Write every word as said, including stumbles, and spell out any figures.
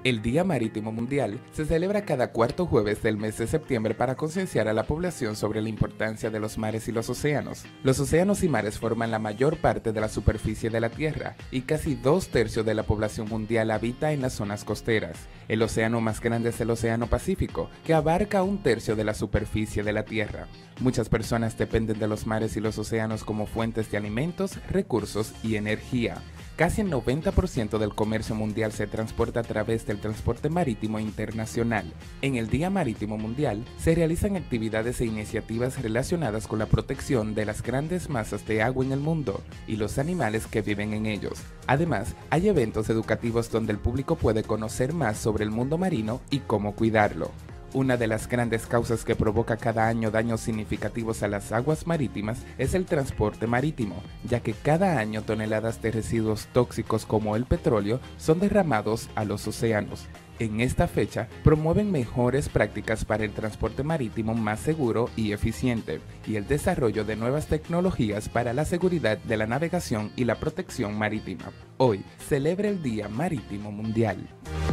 El Día Marítimo Mundial se celebra cada cuarto jueves del mes de septiembre para concienciar a la población sobre la importancia de los mares y los océanos. Los océanos y mares forman la mayor parte de la superficie de la Tierra y casi dos tercios de la población mundial habita en las zonas costeras. El océano más grande es el Océano Pacífico, que abarca un tercio de la superficie de la Tierra. Muchas personas dependen de los mares y los océanos como fuentes de alimentos, recursos y energía. Casi el noventa por ciento del comercio mundial se transporta a través del transporte marítimo internacional. En el Día Marítimo Mundial se realizan actividades e iniciativas relacionadas con la protección de las grandes masas de agua en el mundo y los animales que viven en ellos. Además, hay eventos educativos donde el público puede conocer más sobre el mundo marino y cómo cuidarlo. Una de las grandes causas que provoca cada año daños significativos a las aguas marítimas es el transporte marítimo, ya que cada año toneladas de residuos tóxicos como el petróleo son derramados a los océanos. En esta fecha, promueven mejores prácticas para el transporte marítimo más seguro y eficiente, y el desarrollo de nuevas tecnologías para la seguridad de la navegación y la protección marítima. Hoy, celebra el Día Marítimo Mundial.